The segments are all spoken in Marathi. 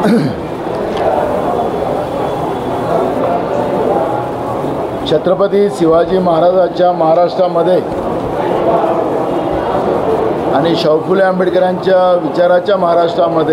छत्रपती शिवाजी महाराजांच्या महाराष्ट्रामध्ये आणि शाहू फुले आंबेडकरांच्या विचाराच्या महाराष्ट्रामध्ये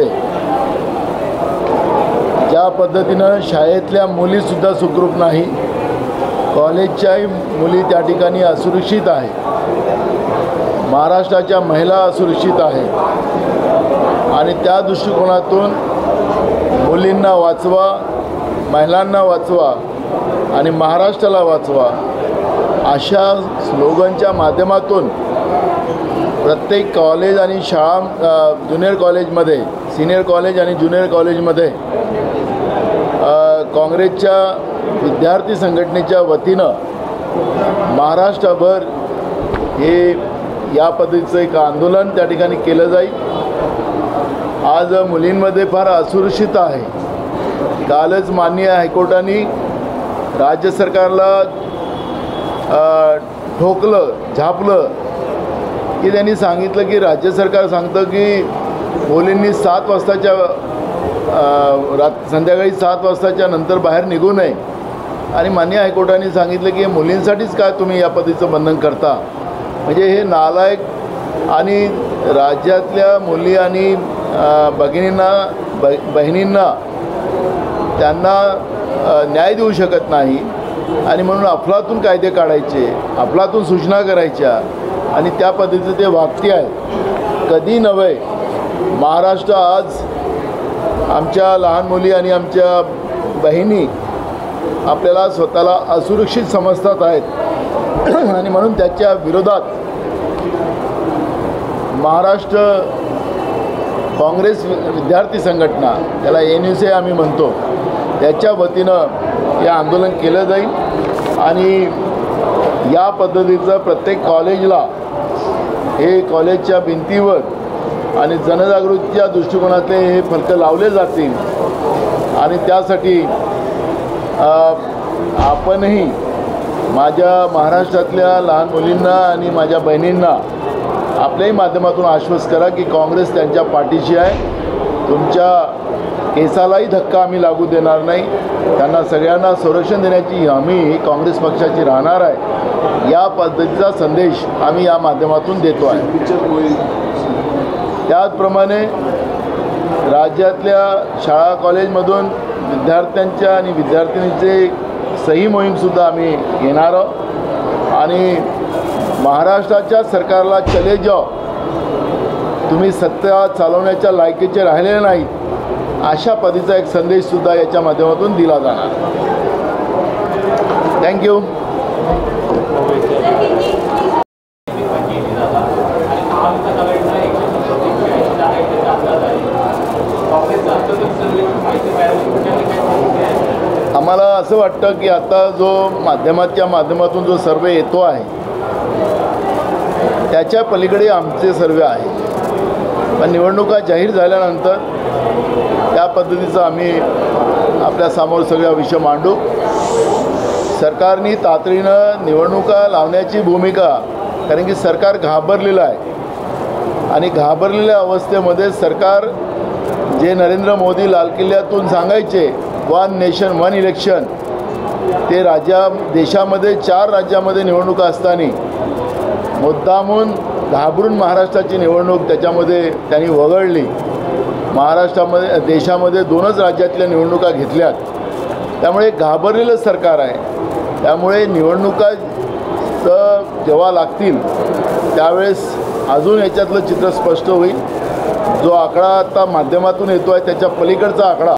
ज्या पद्धतीनं शाळेतल्या मुलीसुद्धा सुखरूप नाही, कॉलेजच्याही मुली त्या ठिकाणी असुरक्षित आहे, महाराष्ट्राच्या महिला असुरक्षित आहे आणि त्या दृष्टिकोनातून मुलींना वाचवा, महिलांना वाचवा आणि महाराष्ट्राला वाचवा अशा स्लोगनच्या माध्यमातून प्रत्येक कॉलेज आणि शाळा, ज्युनियर कॉलेजमध्ये, सिनियर कॉलेज आणि ज्युनियर कॉलेजमध्ये काँग्रेसच्या विद्यार्थी संघटनेच्या वतीनं महाराष्ट्रभर हे या पद्धतीचं एक आंदोलन त्या ठिकाणी केलं जाईल। आज मुलींमध्ये फार असुरक्षितता आहे। कालच माननीय हायकोर्टाने राज्य सरकारला ठोकलं, झापलं की त्यांनी सांगितलं की राज्य सरकार सांगतं की मुलींनी 7 वाजताच्या संध्याकाळी 7 वाजताच्या नंतर बाहेर निघू नये आणि माननीय हायकोर्टाने सांगितलं की मुलींसाठीच काय तुम्ही या पद्धतीचं बंधन करता। म्हणजे हे नालायक आणि राज्यातल्या मुली आणि बहिणींना त्यांना न्याय देऊ शकत नाही आणि म्हणून अफलातून कायदे काढायचे, अफलातून सूचना करायच्या आणि त्या पद्धतीचं ते वागते आहे। कधी नव्हे, महाराष्ट्र आज आमच्या लहान मुली आणि आमच्या बहिणी आपल्याला स्वतःला असुरक्षित समजतात आहेत आणि म्हणून त्याच्या विरोधात महाराष्ट्र काँग्रेस विद्यार्थी संघटना, त्याला NUC आम्ही म्हणतो, त्याच्या वतीनं हे आंदोलन केलं जाईल आणि या पद्धतीचं प्रत्येक कॉलेजला हे कॉलेजच्या भिंतीवर आणि जनजागृतीच्या दृष्टिकोनातले हे फलकं लावले जातील आणि त्यासाठी आपणही माझ्या महाराष्ट्रातल्या लहान मुलींना आणि माझ्या बहिणींना आपल्याही माध्यमातून आश्वस्त करा की काँग्रेस त्यांच्या पाठीशी आहे। तुमच्या केसालाही धक्का आम्ही लागू देणार नाही, त्यांना सगळ्यांना संरक्षण देण्याची हमी ही काँग्रेस पक्षाची राहणार आहे। या पद्धतीचा संदेश आम्ही या माध्यमातून देतो आहे। त्याचप्रमाणे राज्यातल्या शाळा कॉलेजमधून विद्यार्थ्यांच्या आणि विद्यार्थिनींचे सही मोहीमसुद्धा आम्ही घेणार आहोत आणि महाराष्ट्राच्या सरकारला चले जाओ, तुम्ही सत्ता चालवण्याच्या लायकीचे राहिलेले नाहीत अशा पद्धतीचा एक संदेशसुद्धा याच्या माध्यमातून दिला जाणार। थँक्यू। आम्हाला असं वाटतं की आता जो माध्यमातून जो सर्वे येतो आहे त्याच्या पलीकडे आमचे सर्वे आहे, पण निवडणुका जाहीर झाल्यानंतर त्या पद्धतीचं आम्ही आपल्यासमोर सगळा विषय मांडू। सरकारने तातडीनं निवडणुका लावण्याची भूमिका, कारण की सरकार घाबरलेलं आहे आणि घाबरलेल्या अवस्थेमध्ये सरकार जे नरेंद्र मोदी लाल किल्ल्यातून सांगायचे 1 नेशन 1 इलेक्शन, ते देशामध्ये 4 राज्यामध्ये निवडणुका असताना मुद्दामून घाबरून महाराष्ट्राची निवडणूक त्याच्यामध्ये त्यांनी वगळली। महाराष्ट्रामध्ये देशामध्ये 2च राज्यातल्या निवडणुका घेतल्यात, त्यामुळे घाबरलेलं सरकार आहे। त्यामुळे निवडणुका जेव्हा लागतील त्यावेळेस अजून याच्यातलं चित्र स्पष्ट होईल। जो आकडा आता माध्यमातून येतो आहे त्याच्या पलीकडचा आकडा